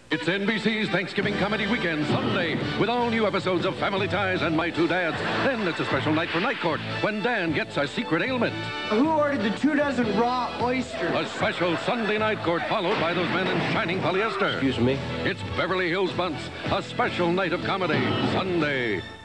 It's NBC's Thanksgiving Comedy Weekend Sunday with all new episodes of Family Ties and My Two Dads. Then it's a special night for Night Court when Dan gets a secret ailment. Who ordered the 2 dozen raw oysters? A special Sunday Night Court followed by those men in shining polyester. Excuse me? It's Beverly Hills Bunts, a special night of comedy Sunday.